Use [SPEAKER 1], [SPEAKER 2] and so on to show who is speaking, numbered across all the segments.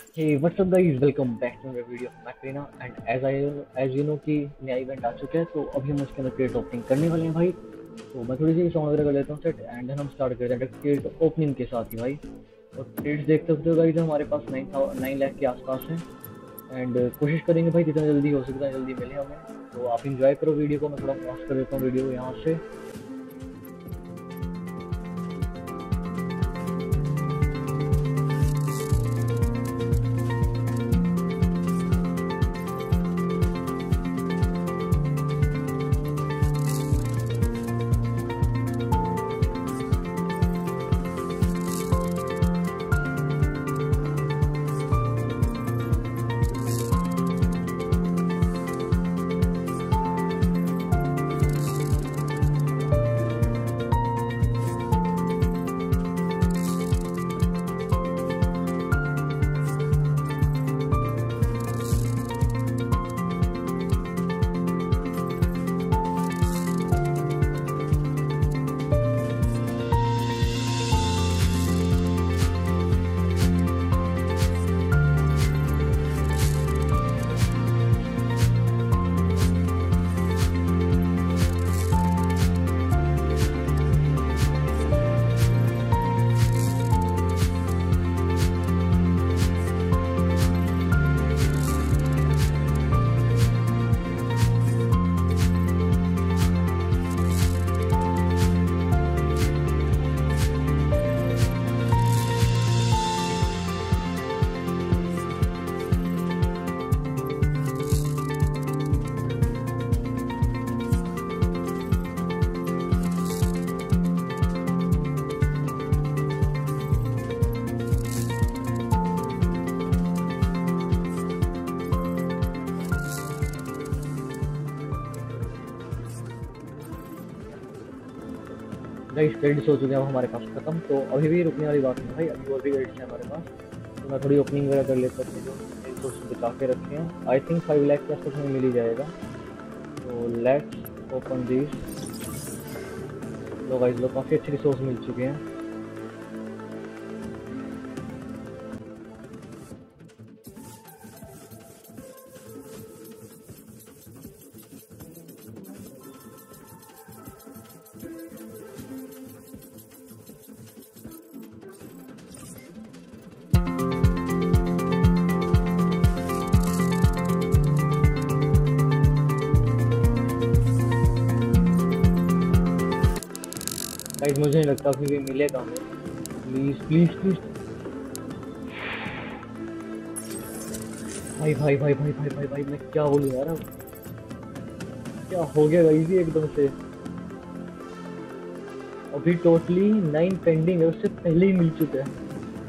[SPEAKER 1] Hey, what's up guys? Welcome back to another video of Macarena and as you know कि नया event आ चुका है तो अभी हम उसके अंदर क्रेट ओपनिंग करने वाले हैं भाई। तो मैं थोड़ी सी सॉन्ग वगैरह कर लेता हूँ सेट एंड देन हम स्टार्ट करते हैं क्रेट ओपनिंग के साथ ही भाई। और क्रेट्स देख सकते हो गाइस हमारे पास 9 लाख के आसपास हैं एंड कोशिश करेंगे भाई जितना जल्दी हो सकता है जल्दी मिले हमें। तो आप इंजॉय करो वीडियो को, मैं थोड़ा पॉज कर देता हूँ वीडियो यहाँ से। गाइस क्रेडिट्स हो चुके हैं हमारे पास खत्म, तो अभी भी रुकने वाली बात नहीं भाई, अभी और भी क्रेडिट्स हैं हमारे पास। तो मैं थोड़ी ओपनिंग वगैरह कर लेता हूँ जो रिसोर्स बचा के रखे हैं। आई थिंक 5 लाख के आसपास हमें मिल ही जाएगा। तो लेट्स ओपन दिस। लो गाइस लो, काफ़ी अच्छे रिसोर्स मिल चुके हैं। गाइस मुझे नहीं लगता कि ये मिलेगा हमें। Please please please. भाई भाई भाई भाई भाई भाई भाई मैं क्या बोलूं यार, अब क्या हो गया गाइस ये एकदम से। अभी टोटली 9 पेंडिंग है, उससे पहले ही मिल चुका है।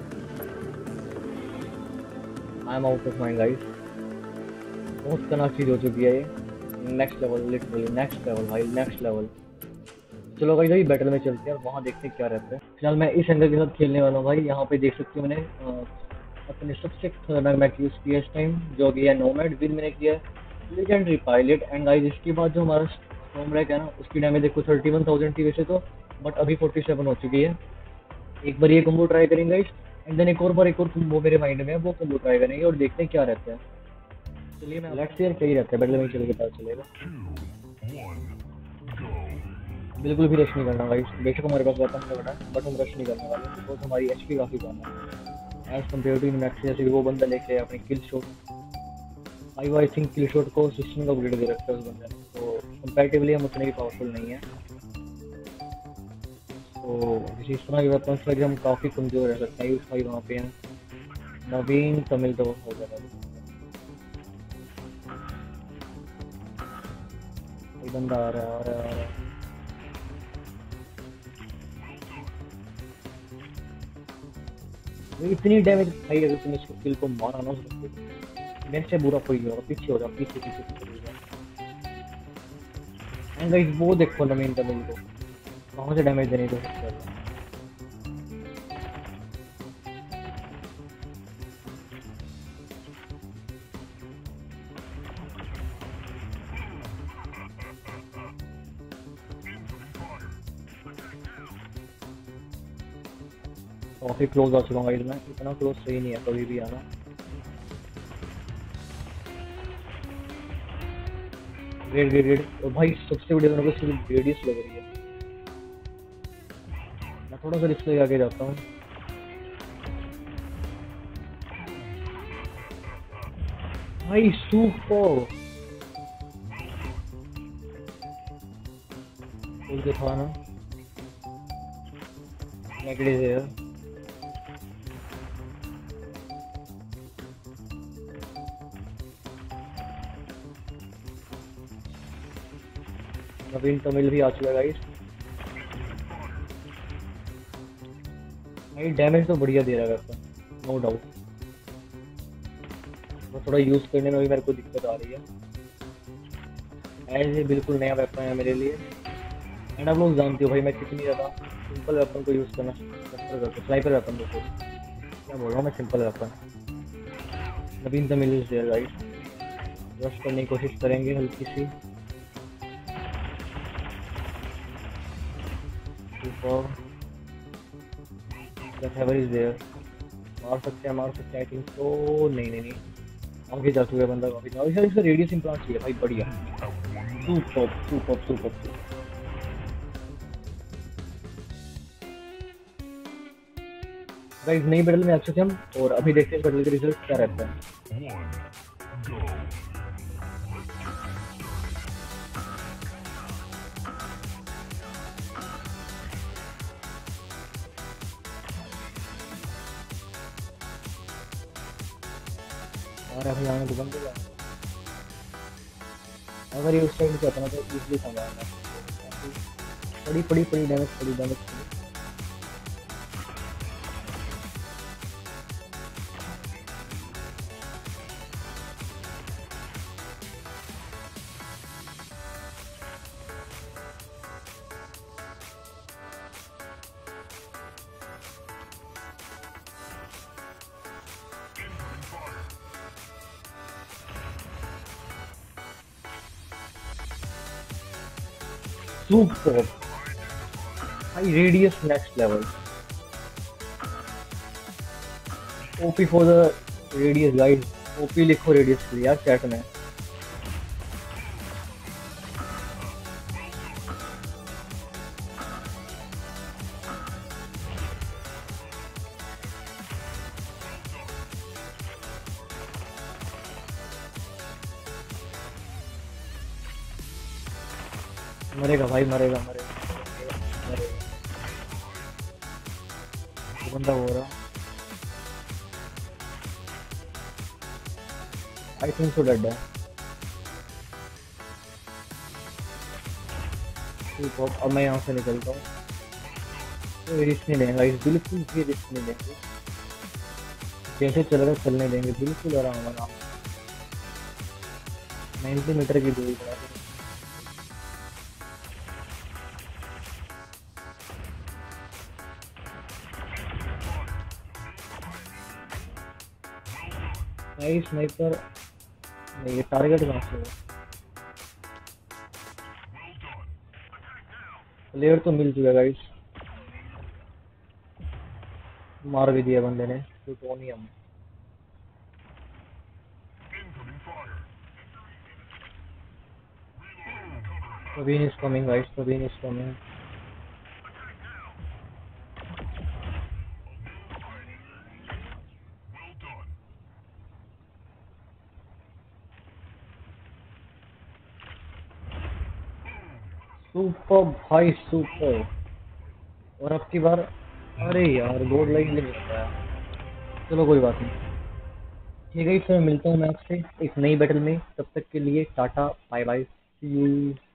[SPEAKER 1] I am out of mind guys, बहुत खतरनाक चीज हो चुकी है ये। Next level, literally next level भाई, नेक्स्ट लेवल। चलो भाई भाई बैटल में चलते हैं और वहाँ देखते हैं क्या रहता है। फिलहाल मैं इस एंगल के साथ खेलने वाला हूँ भाई। यहाँ पे देख सकते हो मैंने अपने सबसे खतरनाक मैच यूज किया इस टाइम, जो कि है नोमैड। विन मैंने किया है लेजेंडरी पायलट एंड गाइस इसके बाद जो हमारा स्टॉर्म रैक है ना, उसकी डैमेज देखो 31,000 थी वैसे तो, बट अभी 47 हो चुकी है। एक बार ये कम्बो ट्राई करेंगे गाइस एंड देन एक और बार एक और कम्बो मेरे माइंड में है, वो कम्बो ट्राई करेंगे और देखते हैं क्या रहता है। चलिए मैं लेट्स यार क्या ही रहता है, बैटल में चल के पता चलेगा। बिल्कुल भी रश नहीं करना भाई, बेशक हमारे पास वेपन है बड़ा, बट हम रश नहीं करने वाले बिकॉज हमारी एचपी काफ़ी कम है एज कम्पेयर टू मैक्स। जैसे वो बंदा लेके अपने kill shot, I think kill shot को सिस्टम का अपग्रेड दे रखा है उस बंदे ने, तो कंपैरेटिवली हम उतने भी पावरफुल नहीं है। तो इस तरह के वेपन से हम काफ़ी कमजोर रह सकते हैं। यूज भाई वहाँ पे हैं नवीन तमिल, तो हो जाएगा बंदा आ रहा है आ रहा है आ रहा है। इतनी डैमेज भाई, अगर तुम इसको किल को मारा ना मेरे से बुरा कोई नहीं होगा। पीछे हो जाओ, पीछे पीछे पीछे हो जाओ। एंड गाइस वो देखो नवीन तमिल को कहाँ से डैमेज देने को सकता है। काफ़ी क्लोज आ चुका हूँ गाइस मैं, इतना क्लोज सही नहीं है कभी भी आना। Grade grade grade. और भाई सबसे बड़ी मेरे को सिर्फ रेडियस लग रही है। मैं थोड़ा सा रिस्क लेके आगे जाता हूँ। भाई सुपर बोल के था ना। नेगेटिव है। नवीन तमिल भी आ चुका है गाइस। भाई डैमेज तो बढ़िया दे रहा है वैसे, नो डाउट। बस थोड़ा यूज करने में भी मेरे को दिक्कत आ रही है। एज ये बिल्कुल नया वेपन है मेरे लिए। एंड आप लोग जानते हो भाई मैं कितनी ज़्यादा सिंपल वेपन को यूज़ करना प्रेफर करता हूँ। स्नाइपर वेपन को क्या बोल रहा हूँ मैं, simple weapon. Naveen Tamil is there guys. Rush करने की कोशिश करेंगे हल्की सी। Is there. मार सकते हैं आई थिंक तो। नहीं नहीं नहीं, आगे जा चुका है बंदा काफी। और इसका रेडियस इम्प्लांट चाहिए भाई, बढ़िया। Super super super. गाइस नई बैटल में आ चुके हम और अभी देखते हैं बैटल के रिजल्ट क्या रहता है। और अभी आने तो बंद हो गया। अगर ये उस टाइम से अपना तो इजीली संभालना। बड़ी बड़ी बड़ी डैमेज पड़ी डैमेज पड़ी। सुपर भाई, radius next level. OP for the radius guys. OP लिखो रेडियस के लिए यार चैट में। मरेगा भाई, मरेगा मरेगा मरेगा। वो बंदा हो रहा। आई थिंक सो डेड है। अब मैं यहाँ से निकलता हूँ। कोई रिस्क नहीं लेंगे गाइस, बिल्कुल भी रिस्क नहीं लेंगे। जैसे चल रहा चलने देंगे, बिल्कुल आराम आराम। 90 मीटर की दूरी बना के। भाई स्नाइपर नहीं, ये टारगेट कहाँ से है? प्लेयर तो मिल चुका गाइस। मार भी दिया बंदे ने plutonium. Sabine is coming guys, Sabine is coming. Super भाई सुपर। और अब की बार अरे यार गोल्ड लाइन नहीं मिल रहा है। चलो कोई बात नहीं। ठीक है, फिर मिलता हूँ मैं आपसे एक नई बैटल में। तब तक के लिए tata bye bye, see you.